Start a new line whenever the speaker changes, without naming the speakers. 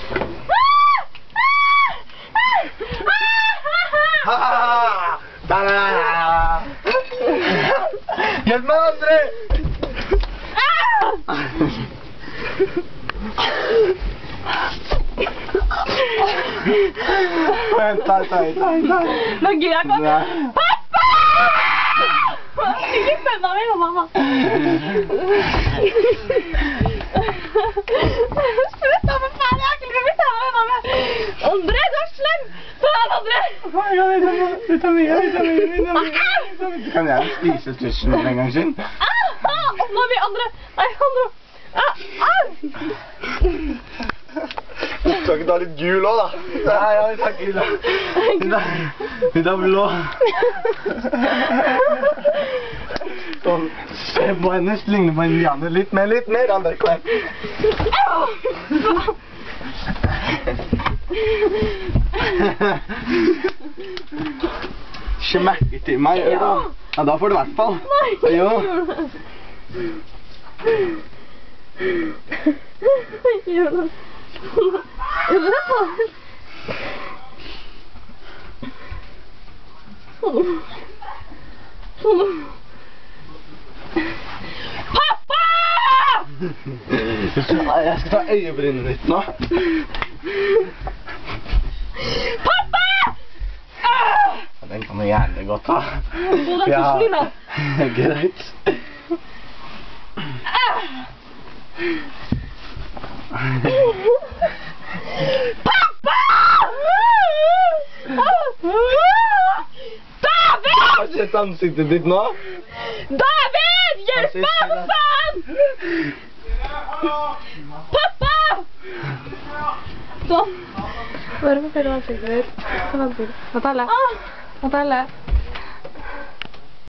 Hjelp meg, André! Vent,
Nå gir jeg ikke. Pappa! Ikke send meg, mamma. Slutt da, for faen, jeg har ikke lyst til å bli sammen med mamma. André, du er slem. Faen, André.
Du tar mye. Kan jeg spise tusjen for en gang siden?
Nå er vi andre. Nei, André.
Du skal ikke ta litt gul også, da? Nei, ja, vi tar gul. Vi tar blå. Se på henne, ligner på en indianer. Litt mer, André. Kom Ikke merke til meg, gjør du? Ja, da får du i hvert fall.
Nei,
jo.
Gjør det. Gjør det på. Pappa!
Jeg skal ta øyebrynet ditt nå.
Pappa!
Den kan du gjerne godt ta.
Det er tusjen din da.
Greit.
Pappa! David!
Har du sett ansiktet ditt nå?
David! Hjelp meg, for faen! Pappa! Sånn. Bare fortell ansiktet ditt. Fortell det. Fortell det.